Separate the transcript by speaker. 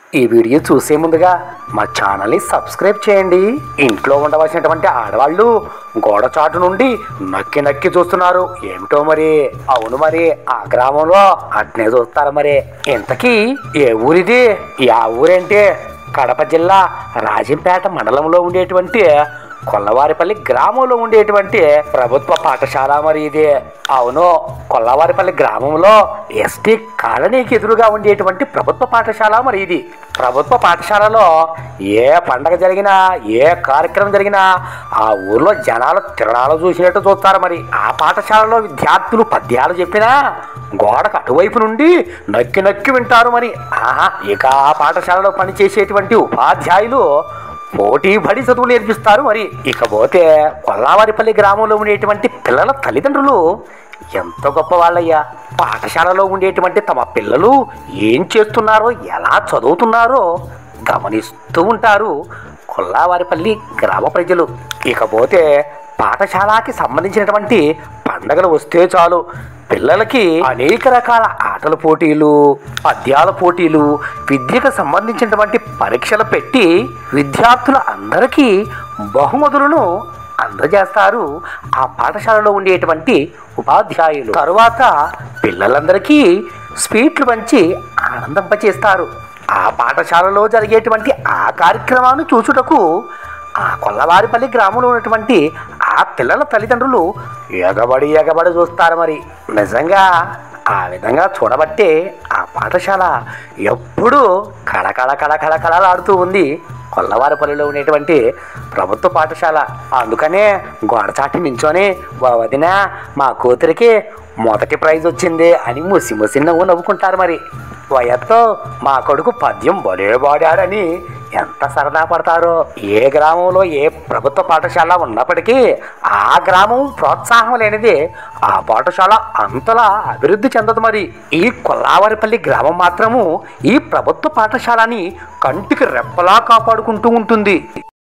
Speaker 1: ఈ వీడియో చూసే ముందుగా మా ఛానల్ని సబ్స్క్రైబ్ చేయండి. ఇంట్లో ఉండవలసినటువంటి ఆడవాళ్ళు గోడ చాటు నుండి నక్కి నక్కి చూస్తున్నారు ఏమిటో మరి. అవును మరి, ఆ గ్రామంలో అట్నే చూస్తారు మరి. ఇంతకీ ఏ ఊరిది? ఆ ఊరేంటి? కడప జిల్లా రాజంపేట మండలంలో ఉండేటువంటి కొల్లవారిపల్లి గ్రామంలో ఉండేటువంటి ప్రభుత్వ పాఠశాల మరి ఇది. అవును, కొల్లవారిపల్లి గ్రామంలో ఎస్టీ కాలనీకి ఎదురుగా ఉండేటువంటి ప్రభుత్వ పాఠశాల మరి ఇది. ప్రభుత్వ పాఠశాలలో ఏ పండగ జరిగినా, ఏ కార్యక్రమం జరిగినా ఆ ఊర్లో జనాలు తిరణాలు చూసినట్టు చూస్తారు మరి. ఆ పాఠశాలలో విద్యార్థులు పద్యాలు చెప్పినా గోడకు అటువైపు నుండి నక్కి నక్కి వింటారు మరి. ఇక ఆ పాఠశాలలో పనిచేసేటువంటి ఉపాధ్యాయులు పోటీ పడి చదువులు నేర్పిస్తారు మరి. ఇకపోతే కొల్లావారిపల్లి గ్రామంలో ఉండేటువంటి పిల్లల తల్లిదండ్రులు ఎంత గొప్ప వాళ్ళయ్యా. పాఠశాలలో ఉండేటువంటి తమ పిల్లలు ఏం చేస్తున్నారో, ఎలా చదువుతున్నారో గమనిస్తూ ఉంటారు కొల్లావారిపల్లి గ్రామ ప్రజలు. ఇకపోతే పాఠశాలకి సంబంధించినటువంటి పండగలు వస్తే చాలు పిల్లలకి అనేక రకాల ఆటల పోటీలు, పద్యాల పోటీలు, విద్యకు సంబంధించినటువంటి పరీక్షలు పెట్టి విద్యార్థుల అందరికీ బహుమతులను అందజేస్తారు ఆ పాఠశాలలో ఉండేటువంటి ఉపాధ్యాయులు. తరువాత పిల్లలందరికీ స్వీట్లు పంచి ఆనందింపచేస్తారు. ఆ పాఠశాలలో జరిగేటువంటి ఆ కార్యక్రమాన్ని చూచుటకు ఆ కొల్లవారిపల్లి గ్రామంలో ఉన్నటువంటి ఆ పిల్లల తల్లిదండ్రులు ఎగబడి చూస్తారు మరి. నిజంగా ఆ విధంగా చూడబట్టే ఆ పాఠశాల ఎప్పుడూ కళకళలాడుతూ ఉంది కొల్లవారిపల్లిలో ఉండేటువంటి ప్రభుత్వ పాఠశాల. అందుకనే గోడచాటి నించొని వదిన మా కూతురికి మొదటి ప్రైజ్ వచ్చింది అని ముసి నవ్వుకుంటారు మరి. వయత్తో మా కొడుకు పద్యం భలే పాడాడని ఎంత సరదా పడతారో. ఏ గ్రామంలో ఏ ప్రభుత్వ పాఠశాల ఉన్నప్పటికీ ఆ గ్రామం ప్రోత్సాహం లేనిది ఆ పాఠశాల అంతలా అభివృద్ధి చెందదు మరి. ఈ కొల్లావారిపల్లి గ్రామం మాత్రము ఈ ప్రభుత్వ పాఠశాలని కంటికి రెప్పలా కాపాడుకుంటూ ఉంటుంది.